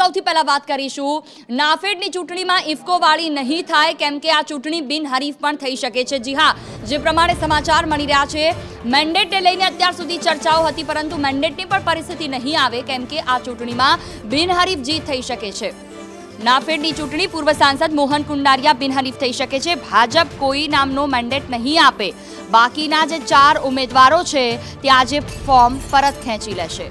સૌથી પહેલા વાત કરીશું નાફેડની ચૂંટણીમાં ઇફકો વાળી નહીં થાય કેમ કે આ ચૂંટણી બિનહરીફ પણ થઈ શકે છે। જી હા, જે પ્રમાણે સમાચાર મળી રહ્યા છે, મેન્ડેટને લઈને અત્યાર સુધી ચર્ચાઓ હતી, પરંતુ મેન્ડેટની પણ પરિસ્થિતિ નહીં આવે કેમ કે આ ચૂંટણીમાં બિનહરીફ જીત થઈ શકે છે। નાફેડની ચૂંટણી પૂર્વ સાંસદ મોહન કુંડારિયા બિનહરીફ થઈ શકે છે। ભાજપ કોઈ નામનો મેન્ડેટ નહીં આપે, બાકીના જે 4 ઉમેદવારો છે તે આજે ફોર્મ પરત ખેંચી લેશે।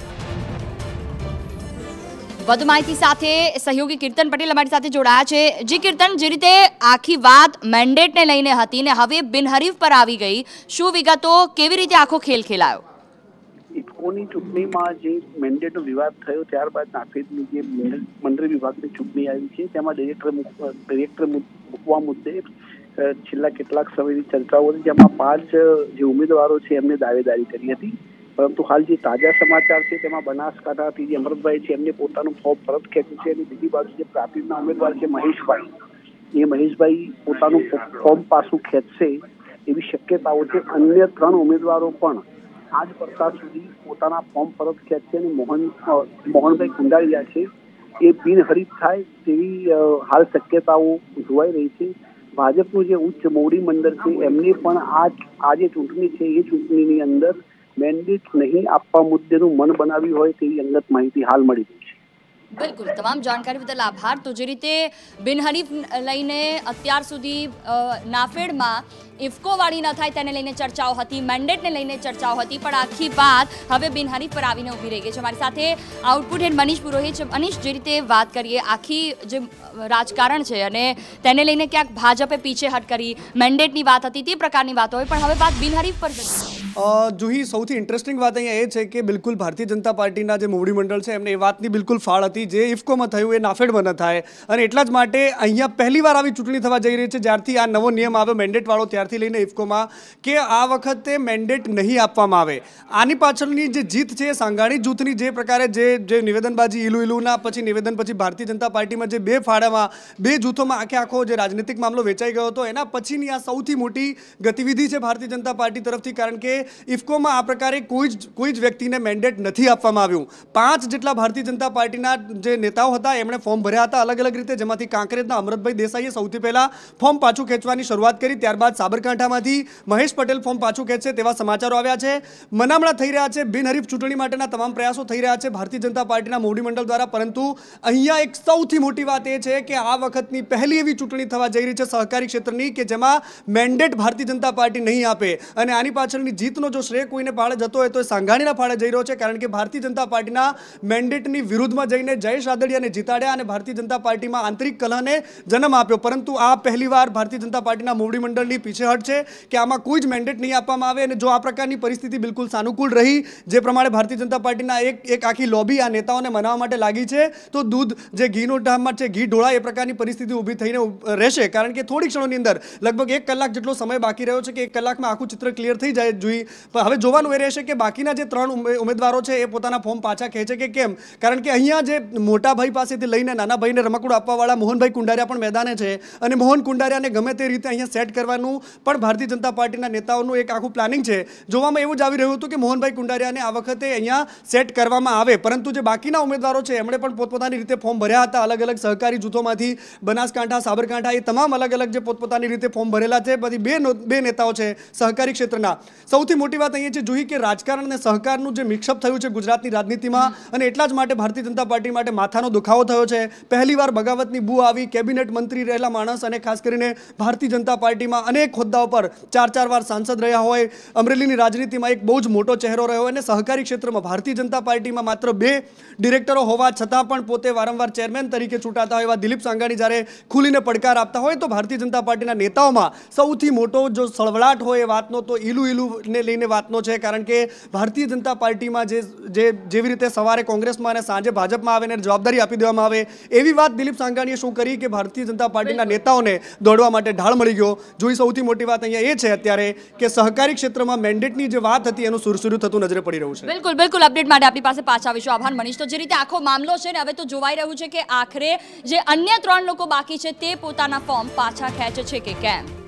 વધુ માહિતી સાથે સહયોગી કીર્તન પટેલ અમારી સાથે જોડાયા છે। જી કીર્તન, જે રીતે આખી વાત મેન્ડેટને લઈને હતી ને હવે બિનહરીફ પર આવી ગઈ, શું વિગતો, કેવી રીતે આખો ખેલ ખેલાયો? ઇફકોની ચૂંટણીમાં જે મેન્ડેટનો વિવાદ થયો ત્યારબાદ નાફેડની જે મંડળ વિભાગની ચૂંટણી આવી છે તેમાં ડિરેક્ટર મૂકવા મુદ્દે છેલ્લા કેટલાક સમયની ચર્ચાઓ હતી, જેમાં 5 જે ઉમેદવારો છે એમને દાવેદારી કરી હતી। પરંતુ હાલ જે તાજા સમાચાર છે તેમાં બનાસકાંઠાથી જે અમૃતભાઈ છે એમને પોતાનું ફોર્મ પરત ખેંચ્યું છે અને બીજી બાજુ જે પ્રાથમિકના ઉમેદવાર છે મહેશભાઈ પોતાનું ફોર્મ પાછું ખેંચશે એવી શક્યતાઓ છે। અન્ય 3 ઉમેદવારો પણ આજ પડતા સુધી પોતાના ફોર્મ પરત ખેંચશે અને મોહનભાઈ કુંડારિયા છે એ બિનહરીફ થાય તેવી હાલ શક્યતાઓ જોવાઈ રહી છે। ભાજપનું જે ઉચ્ચ મોવડી મંડળ છે એમને પણ આ જે ચૂંટણી છે એ ચૂંટણીની અંદર મેન્ડેટ નહીં આપવા મુદ્દેનું મન બનાવ્યું હોય તેવી અંગત માહિતી હાલ મળી રહી છે। બિલકુલ, તમામ જાણકારી બદલ આભાર। તો જે રીતે બિનહરીફ લઈને અત્યાર સુધી નાફેડમાં ઇફકો વાળી ન થાય તેને લઈને ચર્ચાઓ હતી, મેન્ડેટને લઈને ચર્ચાઓ હતી, પણ આખી વાત હવે બિનહરીફ પર આવીને ઊભી રહી ગઈ છે। અમારી સાથે આઉટપુટ હેડ મનીષ પુરોહિત છે। મનીષ, જે રીતે વાત કરીએ આખી જે રાજકારણ છે અને તેને લઈને ક્યાંક ભાજપે પીછેહટ કરી, મેન્ડેટની વાત હતી તે પ્રકારની વાત હોય, પણ હવે વાત બિનહરીફ પર જતી। જુહી, સૌથી ઇન્ટરેસ્ટિંગ વાત અહીંયા એ છે કે બિલકુલ ભારતીય જનતા પાર્ટીના જે મોવડી મંડળ છે એમને એ વાતની બિલકુલ ફાળ હતી જે ઇફકોમાં થયું એ નાફેડમાં ન થાય, અને એટલા જ માટે અહીંયા પહેલીવાર આવી ચૂંટણી થવા જઈ રહી છે જ્યારથી આ નવો નિયમ આવ્યો મેન્ડેટવાળો ત્યારથી લઈને ઇફકોમાં કે આ વખતે મેન્ડેટ નહીં આપવામાં આવે। આની પાછળની જે જીત છે એ સાંગાણી જૂથની જે પ્રકારે જે નિવેદનબાજી ઇલુના પછી નિવેદન પછી ભારતીય જનતા પાર્ટીમાં જે 2 ફાળામાં 2 જૂથોમાં આખો જે રાજનીતિક મામલો વેચાઈ ગયો હતો એના પછીની આ સૌથી મોટી ગતિવિધિ છે ભારતીય જનતા પાર્ટી તરફથી, કારણ કે ઇફકોમાં આ પ્રકારે કોઈ જ વ્યક્તિને મેન્ડેટ નથી આપવામાં આવ્યું। 5 જેટલા ભારતીય જનતા પાર્ટીના જે નેતાઓ હતા એમણે ફોર્મ ભર્યા હતા અલગ અલગ રીતે, જેમાંથી કાંકરેજના અમૃતભાઈ દેસાઈએ સૌથી પહેલા ફોર્મ પાછું ખેંચવાની શરૂઆત કરી, ત્યારબાદ સાબરકાંઠામાંથી મહેશ પટેલ ફોર્મ પાછું ખેંચશે તેવા સમાચારો આવ્યા છે। મનામણા થઈ રહ્યા છે, બિનહરીફ ચૂંટણી માટેના તમામ પ્રયાસો થઈ રહ્યા છે ભારતીય જનતા પાર્ટીના મોવડી મંડળ દ્વારા, પરંતુ અહીંયા એક સૌથી મોટી વાત એ છે કે આ વખતની પહેલી એવી ચૂંટણી થવા જઈ રહી છે સહકારી ક્ષેત્રની કે જેમાં મેન્ડેટ ભારતીય જનતા પાર્ટી નહીં આપે, અને આની પાછળની જીતનો જો શ્રેય કોઈને ફાળે જતો હોય તો એ સાંઘાણીના ફાળે જઈ રહ્યો છે, કારણ કે ભારતીય જનતા પાર્ટીના મેન્ડેટની વિરુદ્ધમાં જઈને જયેશ રાદડિયાને જીતાડ્યા અને ભારતીય જનતા પાર્ટીમાં આંતરિક કલહને જન્મ આપ્યો। પરંતુ આ પહેલીવાર ભારતીય જનતા પાર્ટીના મોવડી મંડળની પીછેહટ છે કે આમાં કોઈ જ મેન્ડેટ નહીં આપવામાં આવે, અને જો આ પ્રકારની પરિસ્થિતિ બિલકુલ સાનુકૂળ રહી જે પ્રમાણે ભારતીય જનતા પાર્ટીના એક આખી લોબી આ નેતાઓને મનાવવા માટે લાગી છે તો દૂધ જે ઘીનો ઢામમાં છે ઘી ઢોળા એ પ્રકારની પરિસ્થિતિ ઊભી થઈને રહેશે, કારણ કે થોડી ક્ષણોની અંદર લગભગ 1 કલાક જેટલો સમય બાકી રહ્યો છે કે 1 કલાકમાં આખું ચિત્ર ક્લિયર થઈ જાય જોઈએ। પણ હવે જોવાનું એ રહેશે કે બાકીના જે 3 ઉમેદવારો છે એ પોતાના ફોર્મ પાછા ખેંચે કે કેમ, કારણ કે અહીંયા જે મોટા ભાઈ પાસેથી લઈને નાના ભાઈને રમકડું આપવાવાળા મોહનભાઈ કુંડારિયા પણ મેદાને છે, અને મોહન કુંડારિયાને ગમે તે રીતે અહીંયા સેટ કરવાનું પણ ભારતીય જનતા પાર્ટીના નેતાઓનું એક આખું પ્લાનિંગ છે। જોવામાં એવું જ આવી રહ્યું હતું કે મોહનભાઈ કુંડારિયાને આ વખતે અહીંયા સેટ કરવામાં આવે, પરંતુ જે બાકીના ઉમેદવારો છે એમણે પણ પોતપોતાની રીતે ફોર્મ ભર્યા હતા અલગ અલગ સહકારી જૂથોમાંથી, બનાસકાંઠા, સાબરકાંઠા, એ તમામ અલગ અલગ જે પોતપોતાની રીતે ફોર્મ ભરેલા છે। બધી બે નેતાઓ છે સહકારી ક્ષેત્રના। સૌથી મોટી વાત અહીંયા છે જોઈ કે રાજકારણ અને સહકારનું જે મિક્સઅપ થયું છે ગુજરાતની રાજનીતિમાં, અને એટલા જ માટે ભારતીય જનતા પાર્ટી માટે માથાનો દુખાવો થયો છે। પહેલીવાર બગાવતની બૂ આવી, કેબિનેટ મંત્રી રહેલા માણસ અને ખાસ કરીને ભારતીય જનતા પાર્ટીમાં અનેક હોદ્દાઓ પર 4 વાર સાંસદ રહ્યા હોય, અમરેલીની રાજનીતિમાં એક બહુ જ મોટો ચહેરો રહ્યો, અને સહકારી ક્ષેત્રમાં ભારતીય જનતા પાર્ટીમાં માત્ર 2 ડિરેક્ટરો હોવા છતાં પણ પોતે વારંવાર ચેરમેન તરીકે ચૂંટાતા હોય એવા દિલીપ સાંઘાણી જ્યારે ખુલીને પડકાર આપતા હોય તો ભારતીય જનતા પાર્ટીના નેતાઓમાં સૌથી મોટો જો સળવળાટ હોય એ વાતનો તો ઇલુને લઈને વાતનો છે, કારણ કે ભારતીય જનતા પાર્ટીમાં જેવી રીતે સવારે કોંગ્રેસમાં અને સાંજે ભાજપમાં આવે અને જવાબદારી આપી દેવામાં આવે એવી વાત દિલીપ સાંઘાણીએ શું કરી કે ભારતીય જનતા પાર્ટીના નેતાઓને દોડવા માટે ઢાળ મળી ગયો। જોઈ સૌથી મોટી વાત અહીંયા એ છે અત્યારે કે સહકારી ક્ષેત્રમાં મેન્ડેટની જે વાત હતી એનું સુરસુર્યું થતું નજરે પડી રહ્યું છે। બિલકુલ અપડેટ માટે આપણી પાસે પાછા આવીશું, આભાર મનીષ। તો જે રીતે આખો મામલો છે ને હવે તો જોવાઈ રહ્યું છે કે આખરે જે અન્ય 3 લોકો બાકી છે તે પોતાના ફોર્મ પાછા ખેંચે છે કે કેમ।